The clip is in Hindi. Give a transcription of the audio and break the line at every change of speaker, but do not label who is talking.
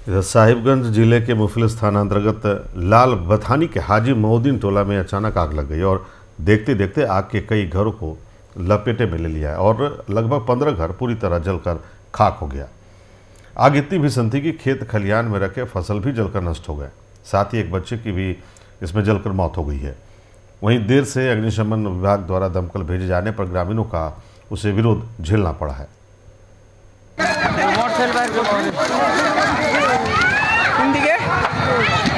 इधर साहिबगंज जिले के मुफलिस थाना अंतर्गत लाल बथानी के हाजी मोहद्दीन टोला में अचानक आग लग गई और देखते देखते आग के कई घरों को लपेटे में ले लिया है और लगभग 15 घर पूरी तरह जलकर खाक हो गया। आग इतनी भीषण थी कि खेत खलिहान में रखे फसल भी जलकर नष्ट हो गए, साथ ही एक बच्चे की भी इसमें जलकर मौत हो गई है। वहीं देर से अग्निशमन विभाग द्वारा दमकल भेजे जाने पर ग्रामीणों का उसे विरोध झेलना पड़ा है।
हिंदी के